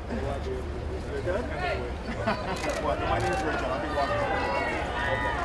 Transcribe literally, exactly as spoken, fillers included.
You're good? What? My name's Rachel. I'll be walking.